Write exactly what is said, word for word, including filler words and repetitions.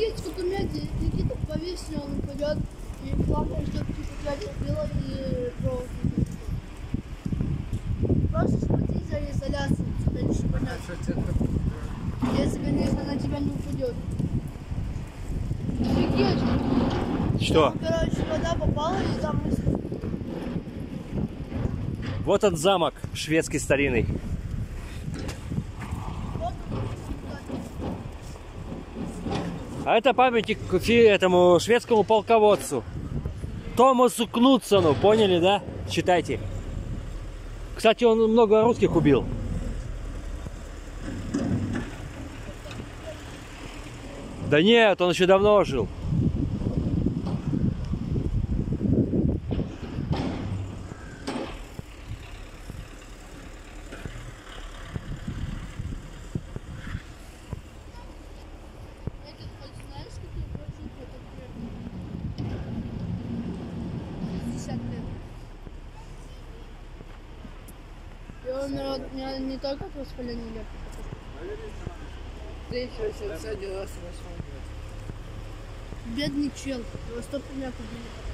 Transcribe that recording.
есть вот у меня Никита повесил, он упадет. И главное, чтобы ты опять убила и провод. Просто смотри за изоляцией, тебе лишь понятно. Если, конечно, на тебя не упадет. Офигеть! Что? Там, короче, вода попала и там... Вот он замок шведский старинный. А это памятник этому шведскому полководцу Томасу Кнутсону, поняли, да? Читайте. Кстати, он много русских убил. Да нет, он еще давно жил. И он не, не только от воспаления легких. Бедный чел, его сто примеров убили.